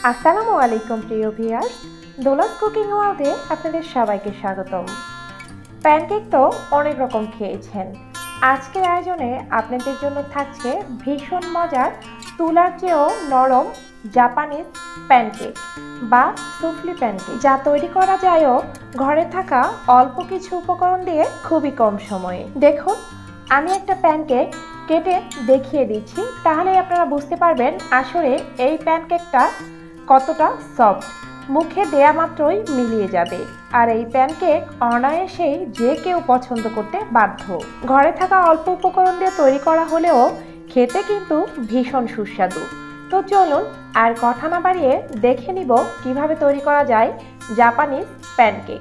আসসালামু আলাইকুম প্রিয় ভিউয়ার্স, দোলাস কুকিং ওয়ার্ল্ডে আপনাদের সবাইকে স্বাগতম। প্যানকেক তো অনেক রকম খেয়েছেন। আজকের আয়োজনে আপনাদের জন্য থাকছে ভীষণ মজার তুলার চেয়েও নরম জাপানিজ প্যানকেক বা সুফলি প্যানকেক, যা তৈরি করা যায়ও ঘরে থাকা অল্প কিছু উপকরণ দিয়ে খুবই কম সময়ে। দেখুন, আমি একটা প্যানকেক কেটে দেখিয়ে দিচ্ছি, তাহলে আপনারা বুঝতে পারবেন আসলে এই প্যানকেকটা কতটা সফট, মুখে দেয়া মাত্রই মিলিয়ে যাবে। আর এই প্যানকেক অনায়াসেই যে কেউ পছন্দ করতে বাধ্য। ঘরে থাকা অল্প উপকরণ দিয়ে তৈরি করা হলেও খেতে কিন্তু ভীষণ সুস্বাদু। তো চলুন আর কথা না বাড়িয়ে দেখে নিব কিভাবে তৈরি করা যায় জাপানিজ প্যানকেক।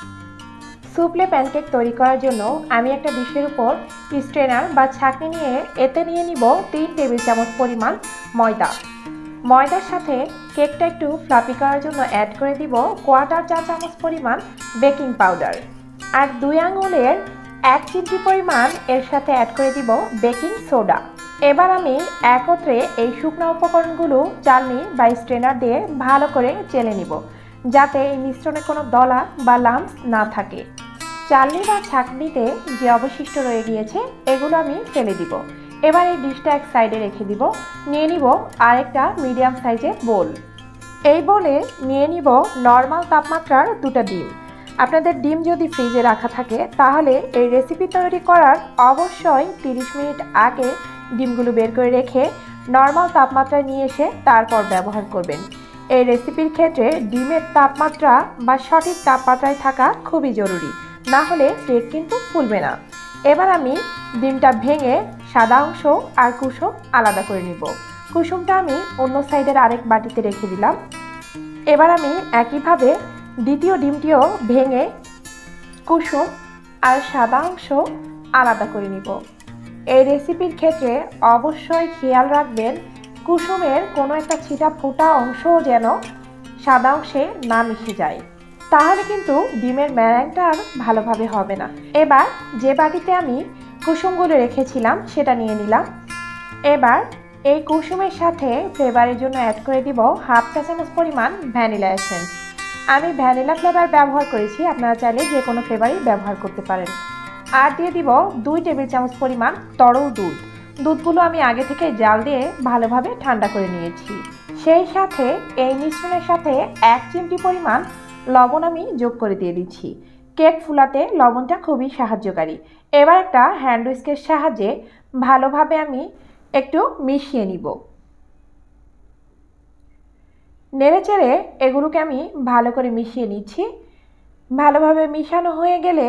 সুফলে প্যানকেক তৈরি করার জন্য আমি একটা ডিশের উপর স্ট্রেনার বা ছাঁকনি নিয়ে এতে নিয়ে নিব 3 টেবিল চামচ পরিমাণ ময়দা। ময়দার সাথে কেকটা একটু ফ্লাফি করার জন্য অ্যাড করে দিব 1/4 চা চামচ পরিমাণ বেকিং পাউডার, আর 2 আঙুলের 1 চিমটি পরিমাণ এর সাথে অ্যাড করে দিব বেকিং সোডা। এবার আমি একত্রে এই শুকনো উপকরণগুলো চালনি বা স্ট্রেনার দিয়ে ভালো করে চেলে নিব, যাতে এই মিশ্রণে কোনো দলা বা লাম্পস না থাকে। চালনি বা ছাঁকনিতে যে অবশিষ্ট রয়ে গিয়েছে এগুলো আমি ফেলে দিব। এবার এই ডিশটা এক সাইডে রেখে দিব। নিয়ে নিব আরেকটা মিডিয়াম সাইজের বোল। এই বোলে নিয়ে নিব নর্মাল তাপমাত্রার 2টা ডিম। আপনাদের ডিম যদি ফ্রিজে রাখা থাকে তাহলে এই রেসিপি তৈরি করার অবশ্যই 30 মিনিট আগে ডিমগুলো বের করে রেখে নর্মাল তাপমাত্রায় নিয়ে এসে তারপর ব্যবহার করবেন। এই রেসিপির ক্ষেত্রে ডিমের তাপমাত্রা বা সঠিক তাপমাত্রায় থাকা খুবই জরুরি, না হলে কেক কিন্তু ফুলবে না। এবার আমি ডিমটা ভেঙে সাদা অংশ আর কুসুম আলাদা করে নিব। কুসুমটা আমি অন্য সাইডের আরেক বাটিতে রেখে দিলাম। এবার আমি একইভাবে দ্বিতীয় ডিমটিও ভেঙে কুসুম আর সাদা অংশ আলাদা করে নিব। এই রেসিপির ক্ষেত্রে অবশ্যই খেয়াল রাখবেন কুসুমের কোনো একটা ছিটা ফোটা অংশও যেন সাদা অংশে না মিশে যায়, তাহলে কিন্তু ডিমের ম্যারাংটা আর ভালোভাবে হবে না। এবার যে বাটিতে আমি কুসুমগুলো রেখেছিলাম সেটা নিয়ে নিলাম। এবার এই কুসুমের সাথে ফ্লেভারের জন্য অ্যাড করে দিব 1/2 চা চামচ পরিমাণ ভ্যানিলা এসেন্স। আমি ভ্যানিলা ফ্লেভার ব্যবহার করেছি, আপনারা চাইলে যে কোনো ফ্লেভারই ব্যবহার করতে পারেন। আর দিয়ে দিব 2 টেবিল চামচ পরিমাণ তরল দুধ। দুধগুলো আমি আগে থেকে জাল দিয়ে ভালোভাবে ঠান্ডা করে নিয়েছি। সেই সাথে এই মিশ্রণের সাথে 1 চিমটি পরিমাণ লবণ আমি যোগ করে দিয়ে দিচ্ছি। কেক ফুলাতে লবণটা খুবই সাহায্যকারী। এবার একটা হ্যান্ড হুইস্কের সাহায্যে ভালোভাবে আমি একটু মিশিয়ে নিব। নেড়েচেড়ে এগুলোকে আমি ভালো করে মিশিয়ে নিচ্ছি। ভালোভাবে মিশানো হয়ে গেলে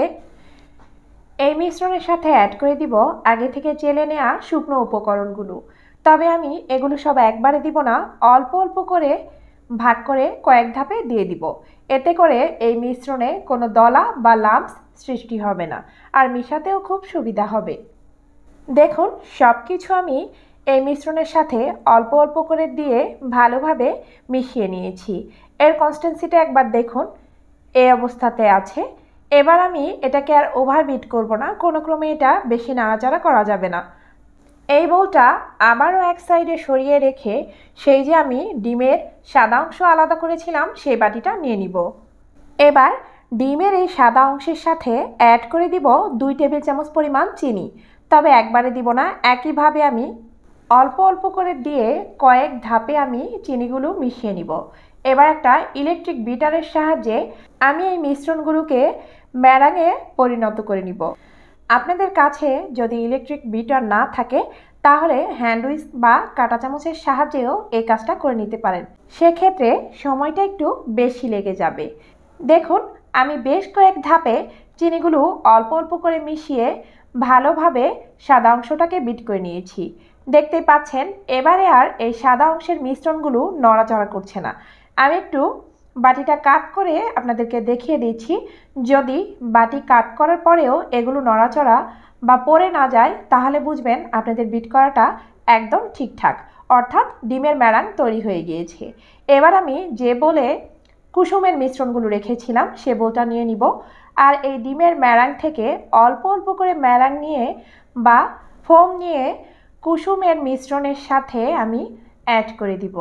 এই মিশ্রণের সাথে অ্যাড করে দিব আগে থেকে চেলে নেওয়া শুকনো উপকরণগুলো। তবে আমি এগুলো সব একবারে দিব না, অল্প অল্প করে ভাগ করে কয়েক ধাপে দিয়ে দিব। এতে করে এই মিশ্রণে কোনো দলা বা লাম্পস সৃষ্টি হবে না, আর মিশাতেও খুব সুবিধা হবে। দেখুন, সব কিছু আমি এই মিশ্রণের সাথে অল্প অল্প করে দিয়ে ভালোভাবে মিশিয়ে নিয়েছি। এর কনসিস্টেন্সিটা একবার দেখুন, এই অবস্থাতে আছে। এবার আমি এটাকে আর ওভারবিট করব না, কোনো ক্রমে এটা বেশি নাড়াচাড়া করা যাবে না। এই বোলটা আবারও এক সাইডে সরিয়ে রেখে সেই যে আমি ডিমের সাদা অংশ আলাদা করেছিলাম সেই বাটিটা নিয়ে নিব। এবার ডিমের এই সাদা অংশের সাথে অ্যাড করে দিব 2 টেবিল চামচ পরিমাণ চিনি। তবে একবারে দিব না, একইভাবে আমি অল্প অল্প করে দিয়ে কয়েক ধাপে আমি চিনিগুলো মিশিয়ে নিব। এবার একটা ইলেকট্রিক বিটারের সাহায্যে আমি এই মিশ্রণগুলোকে ম্যারাঙে পরিণত করে নিব। আপনাদের কাছে যদি ইলেকট্রিক বিটার না থাকে তাহলে হ্যান্ড হুইস্ক বা কাঁটা চামচের সাহায্যেও এই কাজটা করে নিতে পারেন। সেক্ষেত্রে সময়টা একটু বেশি লেগে যাবে। দেখুন, আমি বেশ কয়েক ধাপে চিনিগুলো অল্প অল্প করে মিশিয়ে ভালোভাবে সাদা অংশটাকে বিট করে নিয়েছি। দেখতেই পাচ্ছেন এবারে আর এই সাদা অংশের মিশ্রণগুলো নড়াচড়া করছে না। আমি একটু বাটিটা কাত করে আপনাদেরকে দেখিয়ে দিচ্ছি। যদি বাটি কাত করার পরেও এগুলো নড়াচড়া বা পড়ে না যায় তাহলে বুঝবেন আপনাদের বিট করাটা একদম ঠিকঠাক, অর্থাৎ ডিমের ম্যারাং তৈরি হয়ে গিয়েছে। এবার আমি যে বোলে কুসুমের মিশ্রণগুলো রেখেছিলাম সে বোলটা নিয়ে নিব, আর এই ডিমের ম্যারাং থেকে অল্প অল্প করে ম্যারাং নিয়ে বা ফোম নিয়ে কুসুমের মিশ্রণের সাথে আমি অ্যাড করে দিব।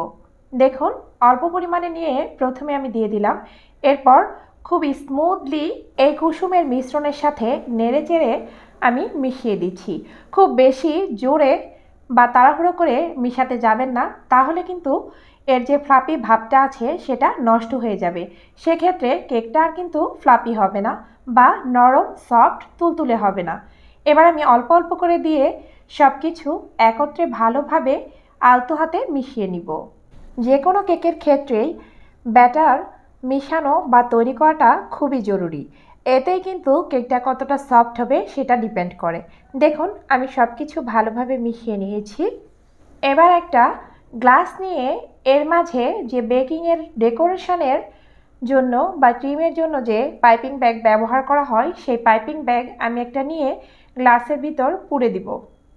দেখুন অল্প পরিমাণে নিয়ে প্রথমে আমি দিয়ে দিলাম। এরপর খুব স্মুথলি এই কুসুমের মিশ্রণের সাথে নেড়েচেড়ে আমি মিশিয়ে দিচ্ছি। খুব বেশি জোরে বা তাড়াহুড়ো করে মিশাতে যাবেন না, তাহলে কিন্তু এর যে ফ্লাপি ভাবটা আছে সেটা নষ্ট হয়ে যাবে। সেক্ষেত্রে কেকটা আর কিন্তু ফ্লাপি হবে না বা নরম সফট তুলতুলে হবে না। এবার আমি অল্প অল্প করে দিয়ে সব কিছু একত্রে ভালোভাবে আলতো হাতে মিশিয়ে নিব। যে কোনো কেকের ক্ষেত্রেই ব্যাটার মিশানো বা তৈরি করাটা খুবই জরুরি। এতেই কিন্তু কেকটা কতটা সফট হবে সেটা ডিপেন্ড করে। দেখুন আমি সব কিছু ভালোভাবে মিশিয়ে নিয়েছি। এবার একটা গ্লাস নিয়ে এর মাঝে যে বেকিংয়ের ডেকোরেশনের জন্য বা ক্রিমের জন্য যে পাইপিং ব্যাগ ব্যবহার করা হয়, সেই পাইপিং ব্যাগ আমি একটা নিয়ে গ্লাসের ভিতর পুরে দিব।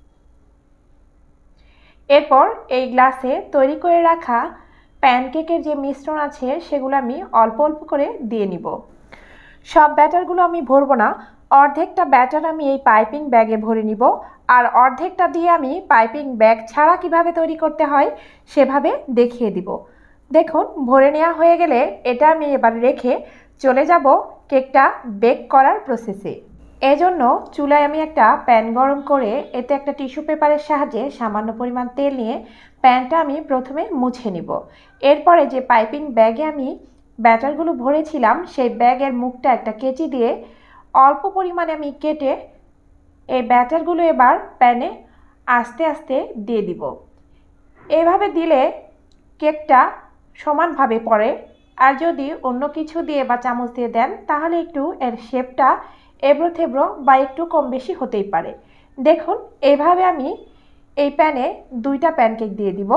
এরপর এই গ্লাসে তৈরি করে রাখা প্যানকেকের যে মিশ্রণ আছে সেগুলো আমি অল্প অল্প করে দিয়ে নিব। সব ব্যাটারগুলো আমি ভরবো না, অর্ধেকটা ব্যাটার আমি এই পাইপিং ব্যাগে ভরে নিব, আর অর্ধেকটা দিয়ে আমি পাইপিং ব্যাগ ছাড়া কিভাবে তৈরি করতে হয় সেভাবে দেখিয়ে দিব। দেখুন ভরে নেওয়া হয়ে গেলে এটা আমি এবার রেখে চলে যাব কেকটা বেক করার প্রসেসে। এজন্য চুলায় আমি একটা প্যান গরম করে এতে একটা টিস্যু পেপারের সাহায্যে সামান্য পরিমাণ তেল নিয়ে প্যানটা আমি প্রথমে মুছে নিব। এরপরে যে পাইপিং ব্যাগে আমি ব্যাটারগুলো ভরেছিলাম সেই ব্যাগের মুখটা একটা কেচি দিয়ে অল্প পরিমাণে আমি কেটে এই ব্যাটারগুলো এবার প্যানে আস্তে আস্তে দিয়ে দিব। এভাবে দিলে কেকটা সমানভাবে পড়ে, আর যদি অন্য কিছু দিয়ে বা চামচ দিয়ে দেন তাহলে একটু এর শেপটা এবড়ো থেবড়ো বা একটু কম বেশি হতেই পারে। দেখুন এইভাবে আমি এই প্যানে 2টা প্যানকেক দিয়ে দিব।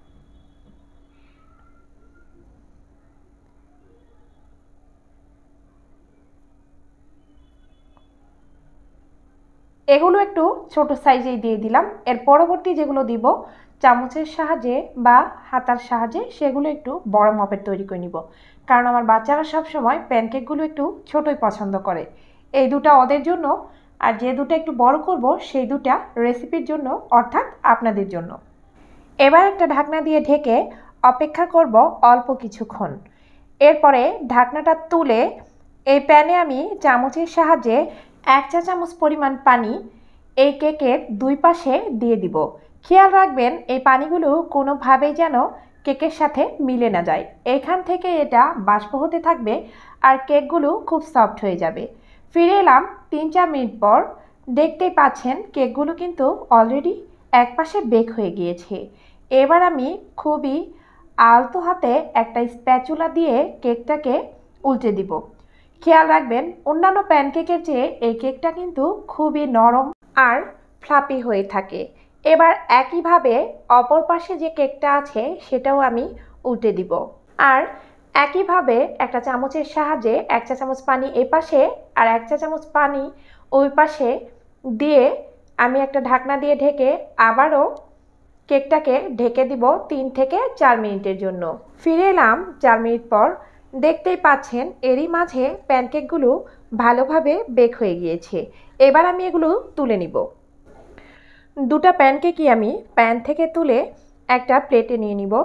এগুলো একটু ছোট সাইজেই দিয়ে দিলাম। এর পরবর্তী যেগুলো দিব চামচের সাহায্যে বা হাতার সাহায্যে সেগুলো একটু বড় মাপের তৈরি করে নিব, কারণ আমার বাচ্চারা সব সময় প্যানকেকগুলো একটু ছোটই পছন্দ করে। এই দুটো ওদের জন্য, আর যে দুটো একটু বড় করব সেই দুটা রেসিপির জন্য, অর্থাৎ আপনাদের জন্য। এবার একটা ঢাকনা দিয়ে ঢেকে অপেক্ষা করব অল্প কিছুক্ষণ। এরপরে ঢাকনাটা তুলে এই প্যানে আমি চামচের সাহায্যে 1 চা চামচ পরিমাণ পানি এই কেকের 2 পাশে দিয়ে দিব। খেয়াল রাখবেন এই পানিগুলো কোনোভাবেই যেন কেকের সাথে মিলে না যায়। এখান থেকে এটা বাষ্প হতে থাকবে আর কেকগুলো খুব সফট হয়ে যাবে। ফিরে এলাম 3-4 মিনিট পর। দেখতেই পাচ্ছেন কেকগুলো কিন্তু অলরেডি এক পাশে বেক হয়ে গিয়েছে। এবার আমি খুবই আলতো হাতে একটা স্প্যাচুলা দিয়ে কেকটাকে উল্টে দিব। খেয়াল রাখবেন অন্যান্য প্যানকেকের চেয়ে এই কেকটা কিন্তু খুবই নরম আর ফ্লাপি হয়ে থাকে। এবার একইভাবে অপর পাশে যে কেকটা আছে সেটাও আমি উল্টে দিব, আর একইভাবে একটা চামচের সাহায্যে 1 চা চামচ পানি এই পাশে আর 1 চা চামচ পানি ওই পাশে দিয়ে আমি একটা ঢাকনা দিয়ে ঢেকে আবারও কেকটাকে ঢেকে দিব 3 থেকে 4 মিনিটের জন্য। ফিরে এলাম 4 মিনিট পর। দেখতেই পাচ্ছেন এরই মাঝে প্যানকেকগুলো ভালোভাবে বেক হয়ে গিয়েছে। এবার আমি এগুলো তুলে নিব। 2টা প্যানকেকই আমি প্যান থেকে তুলে একটা প্লেটে নিয়ে নিব।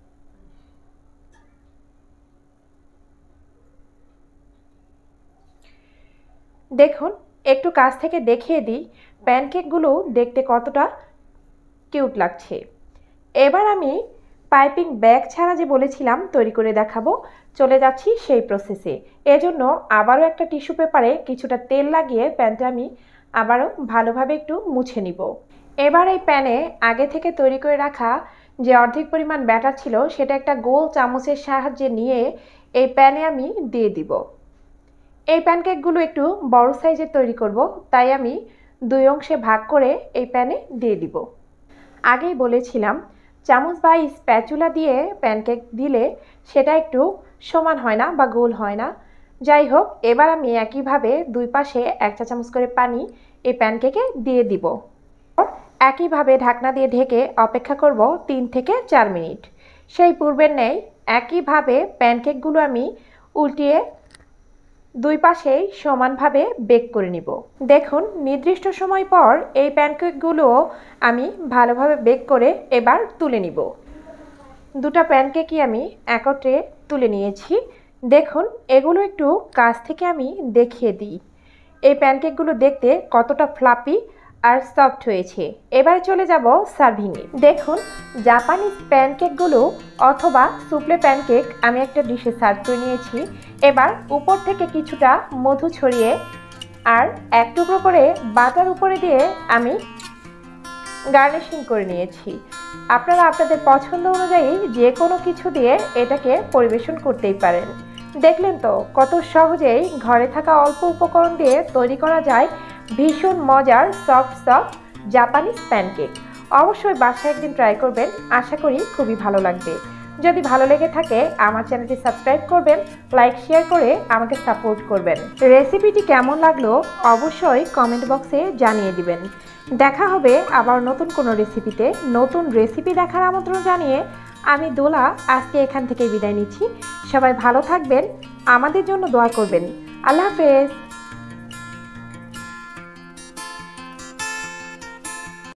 দেখুন একটু কাছ থেকে দেখিয়ে দিই প্যানকেকগুলো দেখতে কতটা কিউট লাগছে। এবার আমি পাইপিং ব্যাগ ছাড়া যে বলেছিলাম তৈরি করে দেখাবো, চলে যাচ্ছি সেই প্রসেসে। এজন্য আবারও একটা টিস্যু পেপারে কিছুটা তেল লাগিয়ে প্যানটা আমি আবারও ভালোভাবে একটু মুছে নিব। এবার এই প্যানে আগে থেকে তৈরি করে রাখা যে অর্ধেক পরিমাণ ব্যাটার ছিল সেটা একটা গোল চামচের সাহায্যে নিয়ে এই প্যানে আমি দিয়ে দিব। এই প্যানকেকগুলো একটু বড় সাইজের তৈরি করব, তাই আমি 2 অংশে ভাগ করে এই প্যানে দিয়ে দিব। আগেই বলেছিলাম চামচ বা স্প্যাচুলা দিয়ে প্যানকেক দিলে সেটা একটু সমান হয় না বা গোল হয় না। যাই হোক, এবার আমি একইভাবে 2 পাশে 1 চা চামচ করে পানি এই প্যানকেকে দিয়ে দিব। একইভাবে ঢাকনা দিয়ে ঢেকে অপেক্ষা করব 3 থেকে 4 মিনিট। সেই পূর্বের ন্যায় একইভাবে প্যানকেকগুলো আমি উল্টিয়ে 2 পাশেই সমানভাবে বেক করে নিব। দেখুন নির্দিষ্ট সময় পর এই প্যানকেকগুলো আমি ভালোভাবে বেক করে এবার তুলে নিব। দুটো প্যানকেকই আমি একত্রে তুলে নিয়েছি। দেখুন এগুলো একটু কাছ থেকে আমি দেখিয়ে দিই। এই প্যানকেকগুলো দেখতে কতটা ফ্লাপি আর সফট হয়েছে। এবার চলে যাব সার্ভিংয়ে। দেখুন জাপানিজ প্যানকেকগুলো অথবা সুফলে প্যানকেক আমি একটা ডিশে সার্ভ করে নিয়েছি। এবার উপর থেকে কিছুটা মধু ছড়িয়ে আর এক টুকরো করে বাটার উপরে দিয়ে আমি গার্নিশিং করে নিয়েছি। আপনারা আপনাদের পছন্দ অনুযায়ী যে কোনো কিছু দিয়ে এটাকে পরিবেশন করতেই পারেন। দেখলেন তো কত সহজেই ঘরে থাকা অল্প উপকরণ দিয়ে তৈরি করা যায় ভীষণ মজার সফট জাপানিজ প্যানকেক। অবশ্যই বাসায় একদিন ট্রাই করবেন, আশা করি খুবই ভালো লাগবে। যদি ভালো লেগে থাকে আমার চ্যানেলটি সাবস্ক্রাইব করবেন, লাইক শেয়ার করে আমাকে সাপোর্ট করবেন। রেসিপিটি কেমন লাগলো অবশ্যই কমেন্ট বক্সে জানিয়ে দিবেন। দেখা হবে আবার নতুন কোনো রেসিপিতে। নতুন রেসিপি দেখার আমন্ত্রণ জানিয়ে আমি দোলা আজকে এখান থেকে বিদায় নিচ্ছি। সবাই ভালো থাকবেন, আমাদের জন্য দোয়া করবেন। আল্লাহ হাফেজ।